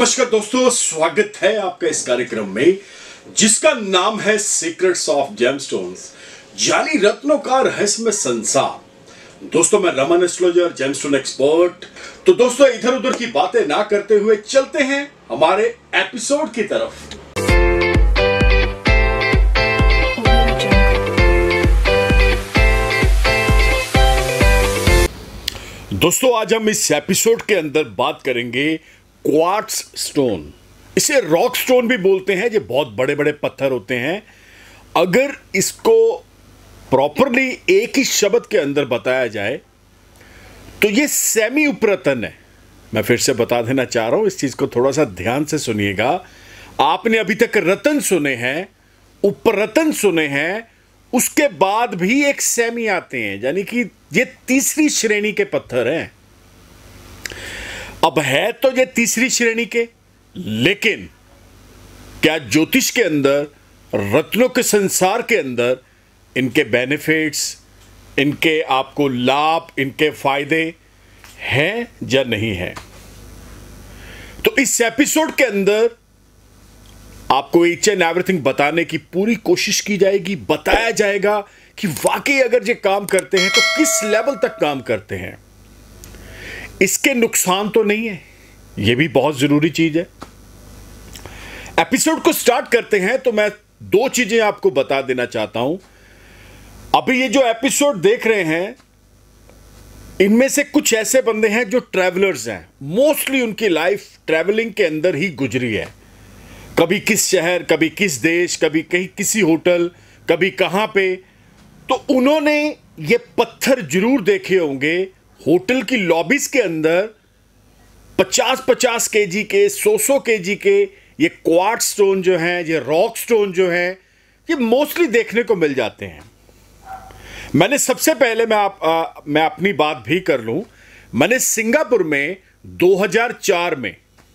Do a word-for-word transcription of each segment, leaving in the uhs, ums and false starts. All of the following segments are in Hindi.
नमस्कार दोस्तों, स्वागत है आपका इस कार्यक्रम में जिसका नाम है सीक्रेट्स ऑफ जेमस्टोन्स, जाली रत्नों का रहस्यमय संसार। दोस्तों, मैं रमन एस्ट्रोलॉजर, जेमस्टोन एक्सपर्ट। तो दोस्तों, इधर उधर की बातें ना करते हुए चलते हैं हमारे एपिसोड की तरफ। दोस्तों, आज हम इस एपिसोड के अंदर बात करेंगे क्वार्ट्ज स्टोन। इसे रॉक स्टोन भी बोलते हैं। ये बहुत बड़े बड़े पत्थर होते हैं। अगर इसको प्रॉपरली एक ही शब्द के अंदर बताया जाए तो ये सेमी उपरतन है। मैं फिर से बता देना चाह रहा हूं, इस चीज को थोड़ा सा ध्यान से सुनिएगा। आपने अभी तक रतन सुने हैं, उपरतन सुने हैं, उसके बाद भी एक सेमी आते हैं, यानी कि ये तीसरी श्रेणी के पत्थर हैं। अब है तो ये तीसरी श्रेणी के, लेकिन क्या ज्योतिष के अंदर, रत्नों के संसार के अंदर इनके बेनिफिट्स, इनके आपको लाभ, इनके फायदे हैं या नहीं है? तो इस एपिसोड के अंदर आपको ईच एंड एवरीथिंग बताने की पूरी कोशिश की जाएगी। बताया जाएगा कि वाकई अगर ये काम करते हैं तो किस लेवल तक काम करते हैं। इसके नुकसान तो नहीं है, यह भी बहुत जरूरी चीज है। एपिसोड को स्टार्ट करते हैं तो मैं दो चीजें आपको बता देना चाहता हूं। अभी ये जो एपिसोड देख रहे हैं, इनमें से कुछ ऐसे बंदे हैं जो ट्रैवलर्स हैं। मोस्टली उनकी लाइफ ट्रैवलिंग के अंदर ही गुजरी है। कभी किस शहर, कभी किस देश, कभी कहीं किसी होटल, कभी कहां पे। तो उन्होंने ये पत्थर जरूर देखे होंगे होटल की लॉबीज के अंदर। पचास पचास केजी के, सौ सौ केजी के ये क्वार्ट्ज स्टोन जो हैं, ये रॉक स्टोन जो हैं, ये मोस्टली देखने को मिल जाते हैं। मैंने सबसे पहले मैं आप आ, मैं अपनी बात भी कर लूं। मैंने सिंगापुर में दो हज़ार चार में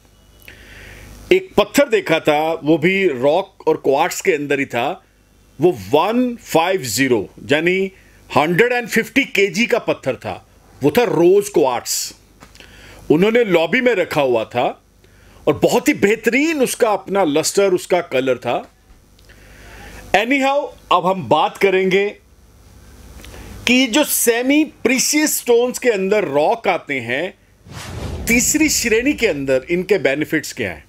एक पत्थर देखा था, वो भी रॉक और क्वार्ट्ज के अंदर ही था। वो एक सौ पचास यानी एक सौ पचास केजी का पत्थर था। वो था रोज क्वार्ट्ज। उन्होंने लॉबी में रखा हुआ था और बहुत ही बेहतरीन उसका अपना लस्टर, उसका कलर था। एनी हाउ, अब हम बात करेंगे कि जो सेमी प्रीशियस स्टोन्स के अंदर रॉक आते हैं, तीसरी श्रेणी के अंदर, इनके बेनिफिट्स क्या हैं।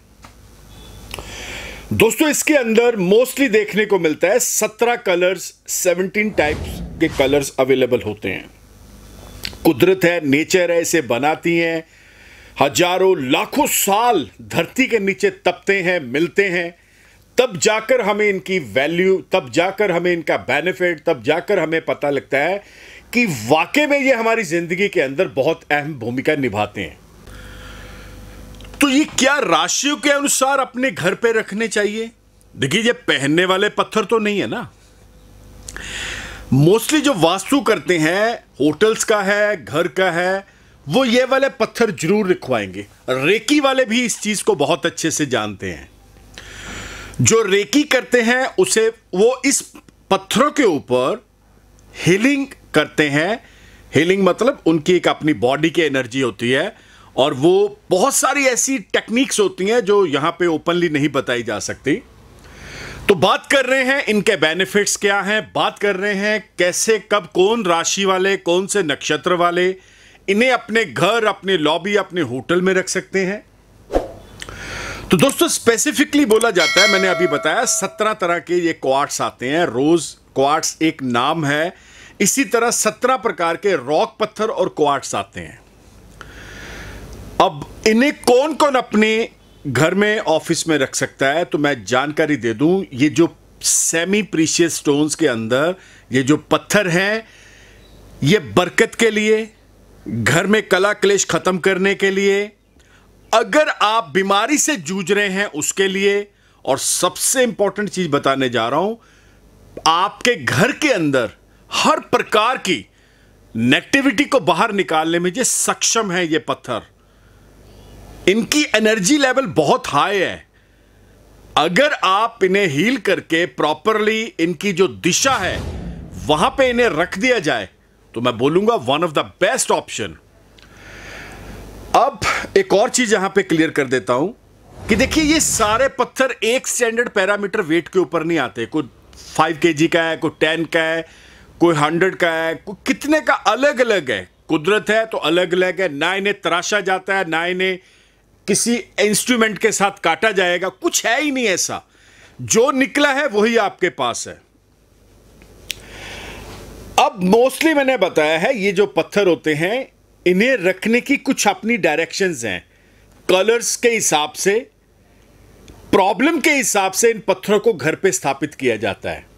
दोस्तों, इसके अंदर मोस्टली देखने को मिलता है सत्रह कलर्स, सत्रह टाइप्स के कलर्स अवेलेबल होते हैं। कुदरत है, नेचर है, इसे बनाती हैं। हजारों लाखों साल धरती के नीचे तपते हैं, मिलते हैं, तब जाकर हमें इनकी वैल्यू, तब जाकर हमें इनका बेनिफिट, तब जाकर हमें पता लगता है कि वाकई में ये हमारी जिंदगी के अंदर बहुत अहम भूमिका निभाते हैं। तो ये क्या राशियों के अनुसार अपने घर पे रखने चाहिए? देखिए, ये पहनने वाले पत्थर तो नहीं है ना। मोस्टली जो वास्तु करते हैं, होटल्स का है, घर का है, वो ये वाले पत्थर जरूर रखवाएंगे। रेकी वाले भी इस चीज को बहुत अच्छे से जानते हैं। जो रेकी करते हैं उसे वो इस पत्थरों के ऊपर हीलिंग करते हैं। हीलिंग मतलब उनकी एक अपनी बॉडी की एनर्जी होती है और वो बहुत सारी ऐसी टेक्निक्स होती हैं जो यहां पे ओपनली नहीं बताई जा सकती। तो बात कर रहे हैं इनके बेनिफिट्स क्या हैं, बात कर रहे हैं कैसे, कब, कौन राशि वाले, कौन से नक्षत्र वाले इन्हें अपने घर, अपने लॉबी, अपने होटल में रख सकते हैं। तो दोस्तों, स्पेसिफिकली बोला जाता है, मैंने अभी बताया सत्रह तरह के ये क्वार्ट्स आते हैं। रोज क्वार्ट्स एक नाम है। इसी तरह सत्रह प्रकार के रॉक पत्थर और क्वार्ट्स आते हैं। अब इन्हें कौन कौन अपने घर में, ऑफिस में रख सकता है, तो मैं जानकारी दे दूं। ये जो सेमी प्रीशियस स्टोन्स के अंदर ये जो पत्थर हैं, ये बरकत के लिए, घर में कला क्लेश खत्म करने के लिए, अगर आप बीमारी से जूझ रहे हैं उसके लिए, और सबसे इंपॉर्टेंट चीज बताने जा रहा हूं, आपके घर के अंदर हर प्रकार की नेगेटिविटी को बाहर निकालने में ये सक्षम है। ये पत्थर, इनकी एनर्जी लेवल बहुत हाई है। अगर आप इन्हें हील करके प्रॉपरली इनकी जो दिशा है वहां पे इन्हें रख दिया जाए तो मैं बोलूंगा one of the best option. अब एक और चीज यहां पे क्लियर कर देता हूं, कि देखिए ये सारे पत्थर एक स्टैंडर्ड पैरामीटर वेट के ऊपर नहीं आते। कोई फाइव केजी का है, कोई टेन का है, कोई हंड्रेड का है, कोई कितने का, अलग अलग है। कुदरत है तो अलग अलग है, ना इन्हें तराशा जाता है, ना इन्हें किसी इंस्ट्रूमेंट के साथ काटा जाएगा, कुछ है ही नहीं ऐसा। जो निकला है वही आपके पास है। अब मोस्टली मैंने बताया है ये जो पत्थर होते हैं इन्हें रखने की कुछ अपनी डायरेक्शंस हैं, कलर्स के हिसाब से, प्रॉब्लम के हिसाब से इन पत्थरों को घर पे स्थापित किया जाता है,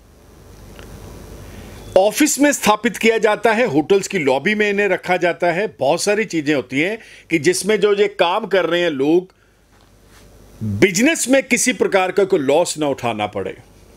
ऑफिस में स्थापित किया जाता है, होटल्स की लॉबी में इन्हें रखा जाता है। बहुत सारी चीजें होती हैं कि जिसमें जो ये काम कर रहे हैं लोग, बिजनेस में किसी प्रकार का कोई लॉस ना उठाना पड़े।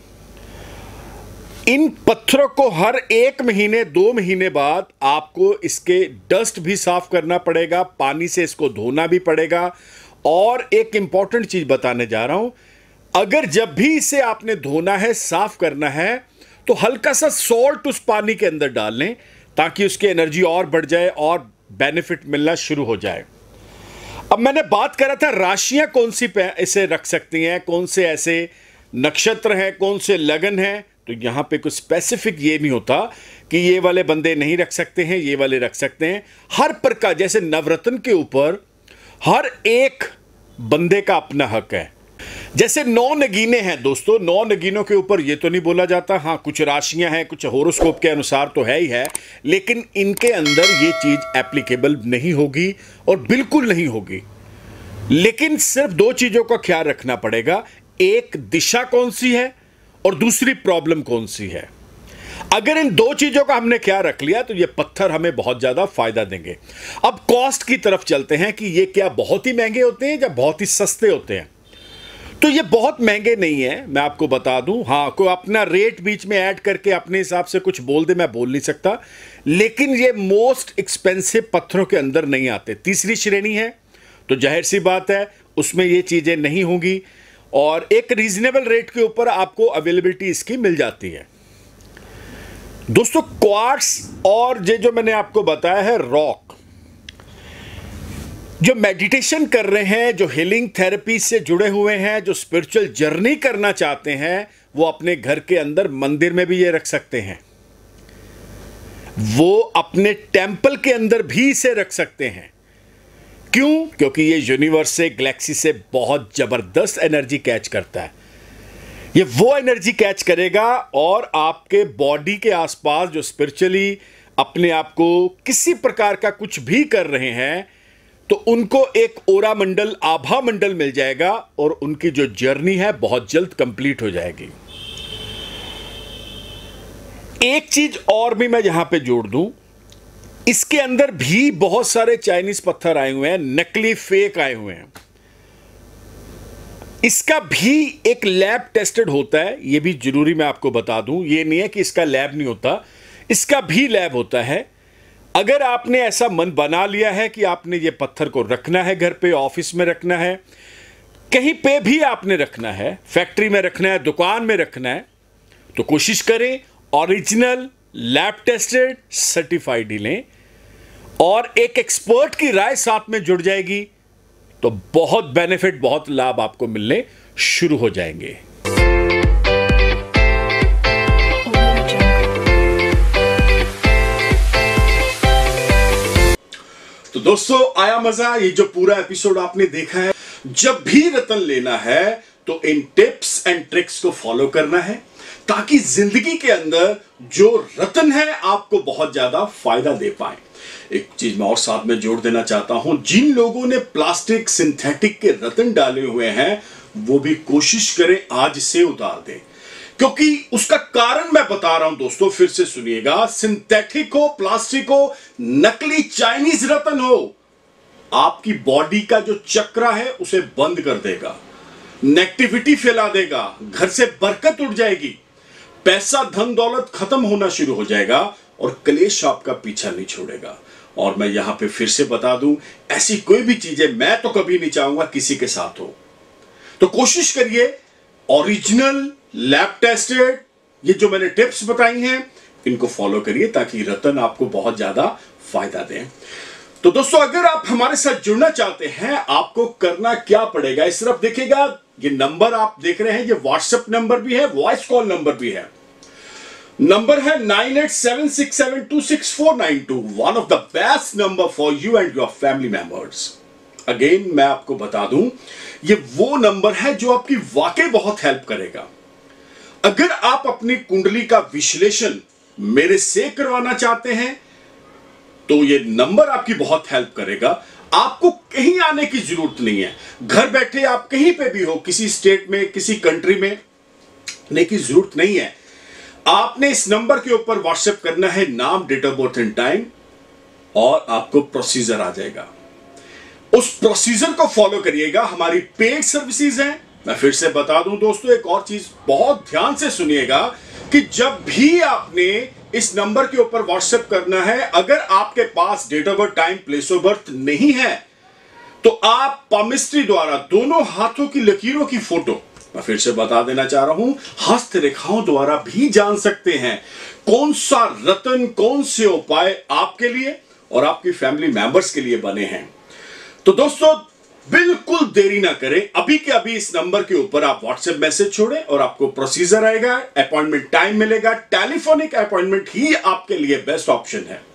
इन पत्थरों को हर एक महीने दो महीने बाद आपको इसके डस्ट भी साफ करना पड़ेगा, पानी से इसको धोना भी पड़ेगा। और एक इंपॉर्टेंट चीज बताने जा रहा हूं, अगर जब भी इसे आपने धोना है, साफ करना है, तो हल्का सा सॉल्ट उस पानी के अंदर डाल लें ताकि उसकी एनर्जी और बढ़ जाए और बेनिफिट मिलना शुरू हो जाए। अब मैंने बात करा था राशियां कौन सी इसे रख सकती हैं, कौन से ऐसे नक्षत्र हैं, कौन से लगन हैं। तो यहां पे कुछ स्पेसिफिक ये नहीं होता कि ये वाले बंदे नहीं रख सकते हैं, ये वाले रख सकते हैं। हर प्रकार, जैसे नवरत्न के ऊपर हर एक बंदे का अपना हक है। जैसे नौ नगीने हैं दोस्तों, नौ नगीनों के ऊपर ये तो नहीं बोला जाता, हाँ कुछ राशियां हैं, कुछ होरोस्कोप के अनुसार तो है ही है, लेकिन इनके अंदर ये चीज एप्लीकेबल नहीं होगी और बिल्कुल नहीं होगी। लेकिन सिर्फ दो चीजों का ख्याल रखना पड़ेगा, एक दिशा कौन सी है और दूसरी प्रॉब्लम कौन सी है। अगर इन दो चीजों का हमने ख्याल रख लिया तो ये पत्थर हमें बहुत ज्यादा फायदा देंगे। अब कॉस्ट की तरफ चलते हैं कि ये क्या बहुत ही महंगे होते हैं या बहुत ही सस्ते होते हैं। तो ये बहुत महंगे नहीं है, मैं आपको बता दूं। हाँ, कोई अपना रेट बीच में ऐड करके अपने हिसाब से कुछ बोल दे, मैं बोल नहीं सकता, लेकिन ये मोस्ट एक्सपेंसिव पत्थरों के अंदर नहीं आते। तीसरी श्रेणी है तो जाहिर सी बात है उसमें ये चीजें नहीं होंगी और एक रीजनेबल रेट के ऊपर आपको अवेलेबिलिटी इसकी मिल जाती है। दोस्तों क्वार्ट्स और ये जो मैंने आपको बताया है रॉक, जो मेडिटेशन कर रहे हैं, जो हीलिंग थेरेपी से जुड़े हुए हैं, जो स्पिरिचुअल जर्नी करना चाहते हैं, वो अपने घर के अंदर मंदिर में भी ये रख सकते हैं, वो अपने टेंपल के अंदर भी इसे रख सकते हैं। क्यों? क्योंकि ये यूनिवर्स से, गैलेक्सी से बहुत जबरदस्त एनर्जी कैच करता है। ये वो एनर्जी कैच करेगा और आपके बॉडी के आसपास जो स्पिरिचुअली अपने आप को किसी प्रकार का कुछ भी कर रहे हैं तो उनको एक ओरा मंडल, आभा मंडल मिल जाएगा और उनकी जो जर्नी है बहुत जल्द कंप्लीट हो जाएगी। एक चीज और भी मैं यहां पे जोड़ दूं, इसके अंदर भी बहुत सारे चाइनीज पत्थर आए हुए हैं, नकली फेक आए हुए हैं। इसका भी एक लैब टेस्टेड होता है, यह भी जरूरी मैं आपको बता दूं। यह नहीं है कि इसका लैब नहीं होता, इसका भी लैब होता है। अगर आपने ऐसा मन बना लिया है कि आपने ये पत्थर को रखना है, घर पे, ऑफिस में रखना है, कहीं पे भी आपने रखना है, फैक्ट्री में रखना है, दुकान में रखना है, तो कोशिश करें ओरिजिनल लैब टेस्टेड सर्टिफाइड ही लें और एक एक्सपर्ट की राय साथ में जुड़ जाएगी तो बहुत बेनिफिट, बहुत लाभ आपको मिलने शुरू हो जाएंगे। तो दोस्तों आया मजा, ये जो पूरा एपिसोड आपने देखा है। जब भी रतन लेना है तो इन टिप्स एंड ट्रिक्स को फॉलो करना है ताकि जिंदगी के अंदर जो रतन है आपको बहुत ज्यादा फायदा दे पाए। एक चीज मैं और साथ में जोड़ देना चाहता हूं, जिन लोगों ने प्लास्टिक सिंथेटिक के रतन डाले हुए हैं वो भी कोशिश करें आज से उतार दें, क्योंकि उसका कारण मैं बता रहा हूं दोस्तों, फिर से सुनिएगा। सिंथेटिक हो, प्लास्टिक हो, नकली चाइनीज रतन हो, आपकी बॉडी का जो चक्र है उसे बंद कर देगा, नेगेटिविटी फैला देगा, घर से बरकत उड़ जाएगी, पैसा धन दौलत खत्म होना शुरू हो जाएगा और क्लेश आपका पीछा नहीं छोड़ेगा। और मैं यहां पे फिर से बता दूं, ऐसी कोई भी चीजें मैं तो कभी नहीं चाहूंगा किसी के साथ हो। तो कोशिश करिए ओरिजिनल लैब टेस्टेड, ये जो मैंने टिप्स बताई हैं इनको फॉलो करिए ताकि रतन आपको बहुत ज्यादा फायदा दें। तो दोस्तों, अगर आप हमारे साथ जुड़ना चाहते हैं, आपको करना क्या पड़ेगा? इस तरफ देखिएगा, ये नंबर आप देख रहे हैं, ये व्हाट्सएप नंबर भी है, वॉइस कॉल नंबर भी है। नंबर है nine eight seven six seven two six four nine two, one of the best number for you and your family members. Again मैं आपको बता दूं, ये वो नंबर है जो आपकी वाकई बहुत हेल्प करेगा। अगर आप अपनी कुंडली का विश्लेषण मेरे से करवाना चाहते हैं तो ये नंबर आपकी बहुत हेल्प करेगा। आपको कहीं आने की जरूरत नहीं है, घर बैठे आप कहीं पे भी हो, किसी स्टेट में, किसी कंट्री में, आने की जरूरत नहीं है। आपने इस नंबर के ऊपर व्हाट्सएप करना है नाम, date of birth and time, और आपको प्रोसीजर आ जाएगा। उस प्रोसीजर को फॉलो करिएगा। हमारी पेड सर्विसेज हैं। मैं फिर से बता दूं दोस्तों, एक और चीज बहुत ध्यान से सुनिएगा कि जब भी आपने इस नंबर के ऊपर व्हाट्सएप करना है, अगर आपके पास date of birth, time, place of birth नहीं है तो आप पामिस्ट्री द्वारा दोनों हाथों की लकीरों की फोटो, मैं फिर से बता देना चाह रहा हूं, हस्त रेखाओं द्वारा भी जान सकते हैं कौन सा रत्न, कौन से उपाय आपके लिए और आपकी फैमिली मेंबर्स के लिए बने हैं। तो दोस्तों, बिल्कुल देरी ना करें, अभी के अभी इस नंबर के ऊपर आप व्हाट्सएप मैसेज छोड़ें और आपको प्रोसीजर आएगा, अपॉइंटमेंट टाइम मिलेगा। टेलीफोनिक अपॉइंटमेंट ही आपके लिए बेस्ट ऑप्शन है।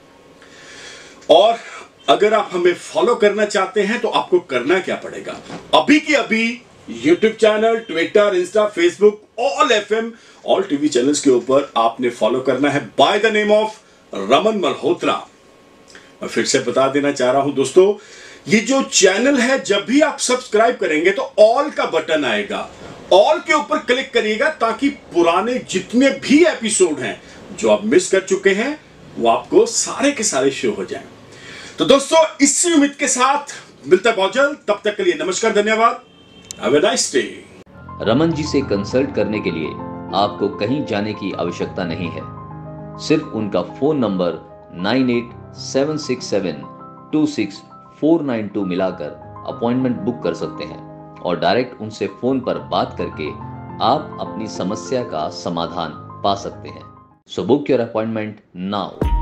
और अगर आप हमें फॉलो करना चाहते हैं तो आपको करना क्या पड़ेगा? अभी के अभी YouTube channel, Twitter, Insta, Facebook, all FM, all TV channels के ऊपर आपने फॉलो करना है by the name of Raman Malhotra. मैं फिर से बता देना चाह रहा हूं दोस्तों, ये जो चैनल है, जब भी आप सब्सक्राइब करेंगे तो ऑल का बटन आएगा, ऑल के ऊपर क्लिक करिएगा ताकि पुराने जितने भी एपिसोड हैं जो आप मिस कर चुके हैं वो आपको सारे के सारे शो हो जाएं। तो दोस्तों, इसी उम्मीद के साथ मिलते हैं बहुत जल्द। तब तक के लिए नमस्कार, धन्यवाद, have a nice day. Raman ji से कंसल्ट करने के लिए आपको कहीं जाने की आवश्यकता नहीं है। सिर्फ उनका phone number nine eight seven six seven two six four nine two मिलाकर अपॉइंटमेंट बुक कर सकते हैं और डायरेक्ट उनसे फोन पर बात करके आप अपनी समस्या का समाधान पा सकते हैं। So book your appointment now.